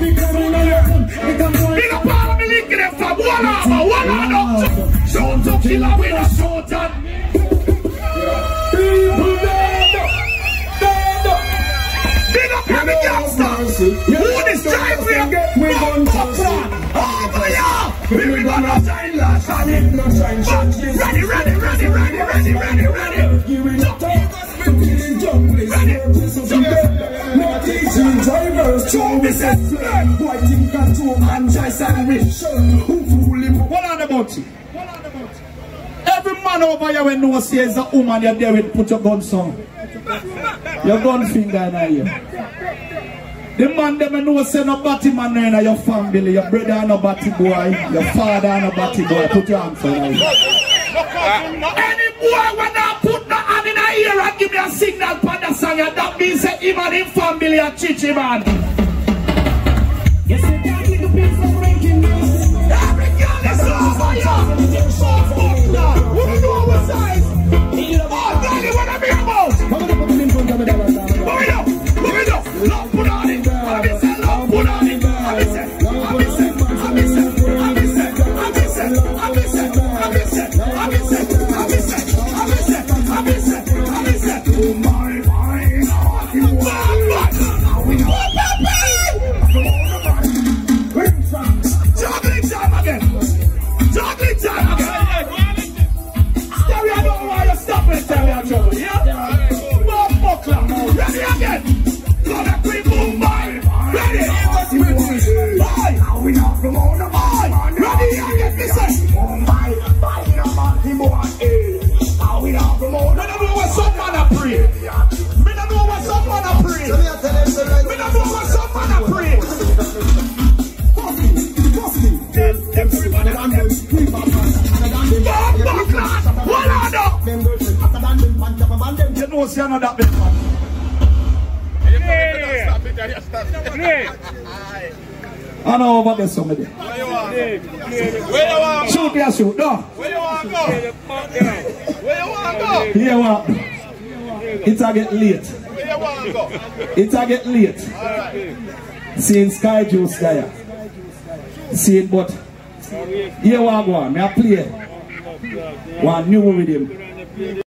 Big up all of me linking them from one up. Show to killer with a short and people dead. Big up every gangster. Who this drive we gon' pop one. Over here. We gonna shine last and it no shine. Ready. You will not take us feeling junglist. No teaching drivers. Show me sense. White thing can do man try sandwich. Who fool him? What on about you? Every man over here when no says a woman you're there with put your guns on. Your gun finger in here. The man them know say no batty man in your family, your brother no batty boy, your father no batty boy. Put your hands on here. Any boy when I put the hand in the ear and give me a signal for the song, that means that him and his family are chichi man. Yes, you can't get a piece of ranking news. Every girl is over here. So fuck that. Who know what size? Oh, daddy, what am I about? Move it up. Love put on it. Love put on it. You know, see another big man. I know over there somebody. Where you want? Shoot there, shoot. No. Where you want to go? Where you want to go? Here what? It'll get late. Where you want to go? It'll get late. Seeing Sky Juice there. Seeing but here what I go on. I play one new with him.